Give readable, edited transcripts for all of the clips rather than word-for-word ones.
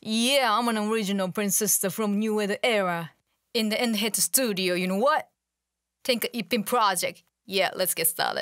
Yeah, I'm an original princess from New Weather Era. In the End Hit Studio, you know what? Think a Ipin project. Yeah, let's get started.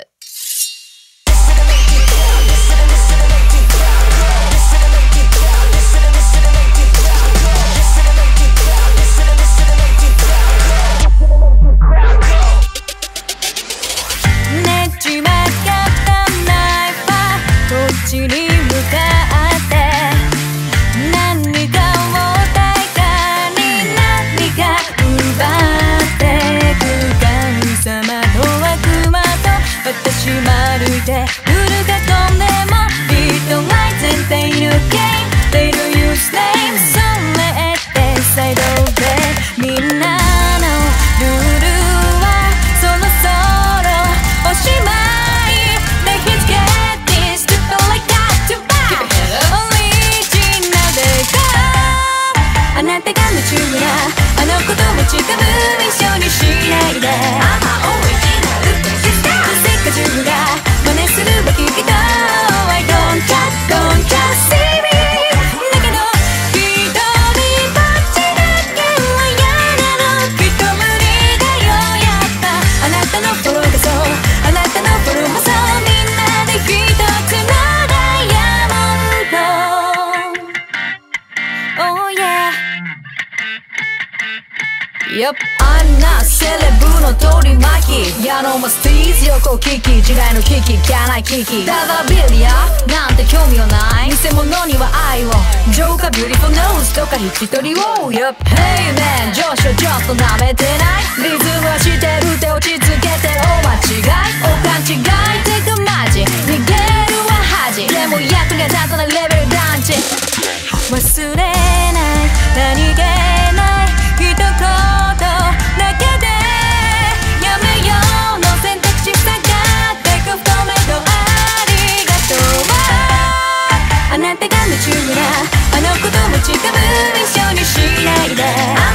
Yep, あんなセレブの取り巻き矢のマスティーズ横利き時代の危機キャナイ危機ただビリヤなんて興味はない偽物には愛をジョーカービューティフルノーズとか引き取りを Yep, hey man 上司はちょっと舐めてないリズムはしてる手落ち着けてお間違いお勘違いてかマジ逃げるは恥でも役に立たないレベル団地忘れない何気ない一言だけでやめようの選択肢下がってく不透明度ありがとうあなたが夢中なあの子とも近く一緒にしないで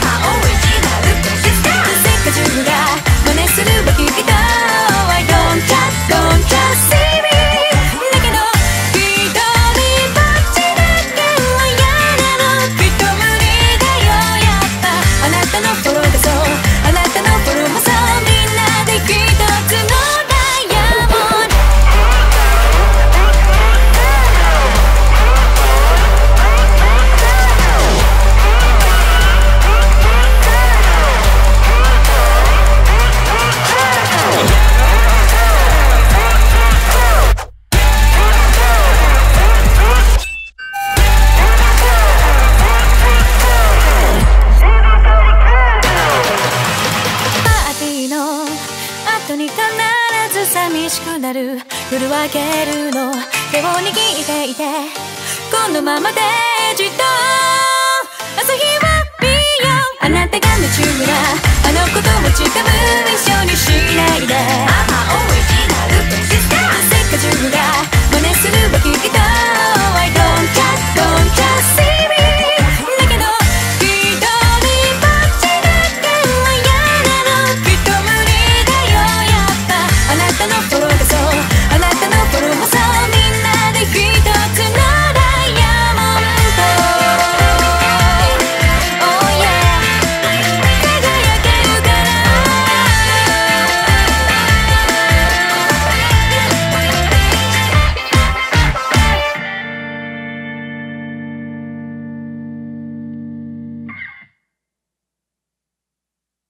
世界中が真似するべき人 I don't just see me だけど一人ぼっちだけは嫌なのきっと無理だよやっぱあなたのフォローがそうあなたのフォローもそうみんなで一つのダイヤモンド寂しくなる振り分けるの手を握っていてこのままでじっと朝日は見ようあなたが夢中なあの子とも近く一緒にしないで